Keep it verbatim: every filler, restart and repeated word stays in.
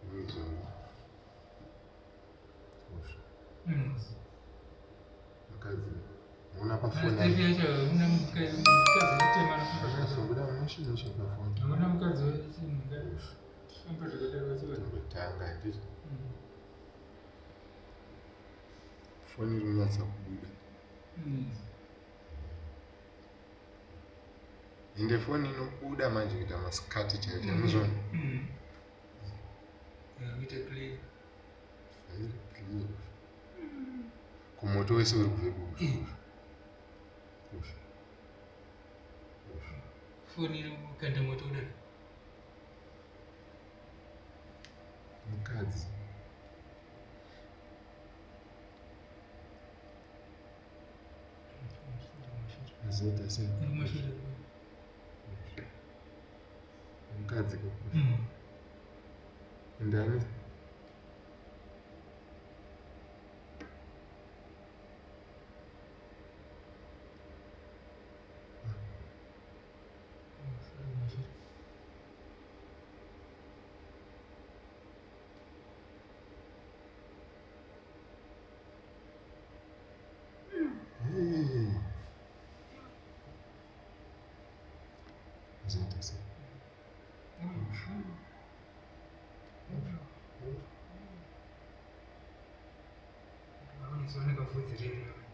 Mzungu. Osha. Mm. Mkazi. Unapa Na phone. Stevie acha una mkazi mkazi yote maana kwa Unasonga mwisho mwisho kwa phone. Una mkazi wote mkazi. Hapa tukataka wasiwe. Tanga ndicho. Phone runyatsa kubuda. Mm. Inde phone inobuda manje kuita masikati chaita muzoni. Mm. Ya vita clear. Faili clear. Kumoto wese uri kuvebuda. Osha. Osha. Phone ino kanda moto udani. Mkazi. Zeta sasa. Mashira. Mkazi kwa. Mm. Ndani. Hey. Zeta sasa. Naona sio nikafuatilia.